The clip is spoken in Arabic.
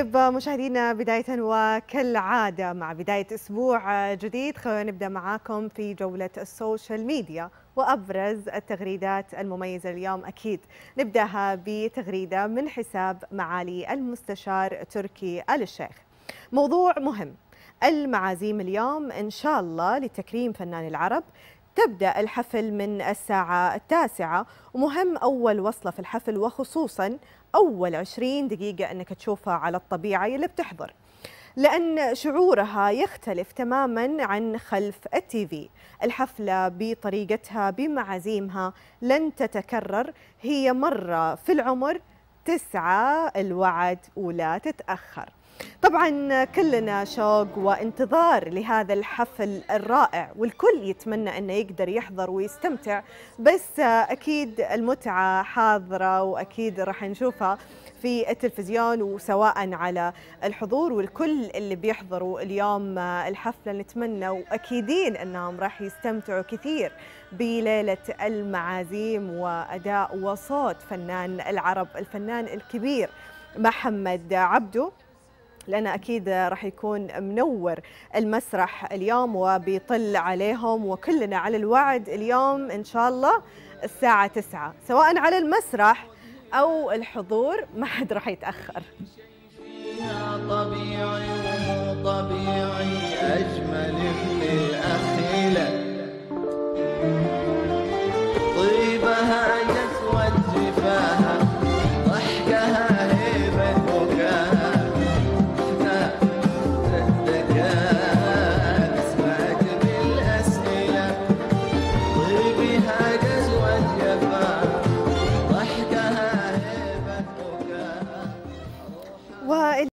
طيب مشاهدينا، بداية وكالعادة مع بداية أسبوع جديد، خلونا نبدأ معاكم في جولة السوشيال ميديا وأبرز التغريدات المميزة اليوم. أكيد نبدأها بتغريدة من حساب معالي المستشار تركي آل الشيخ. موضوع مهم: المعازيم اليوم إن شاء الله لتكريم فنان العرب. تبدأ الحفل من الساعة 9، ومهم أول وصلة في الحفل وخصوصاً أول 20 دقيقة أنك تشوفها على الطبيعة اللي بتحضر، لأن شعورها يختلف تماماً عن خلف التيفي. الحفلة بطريقتها بمعازيمها لن تتكرر، هي مرة في العمر، تسعى الوعد ولا تتأخر. طبعا كلنا شوق وانتظار لهذا الحفل الرائع، والكل يتمنى أنه يقدر يحضر ويستمتع، بس أكيد المتعة حاضرة وأكيد راح نشوفها في التلفزيون وسواء على الحضور. والكل اللي بيحضروا اليوم الحفلة نتمنى وأكيدين أنهم راح يستمتعوا كثير بليلة المعازيم وأداء وصوت فنان العرب الفنان الكبير محمد عبده، لأن أكيد راح يكون منور المسرح اليوم وبيطل عليهم، وكلنا على الوعد اليوم إن شاء الله الساعة 9 سواء على المسرح أو الحضور، ما حد راح يتأخر. طبيعي ومو طبيعي أجمل الليل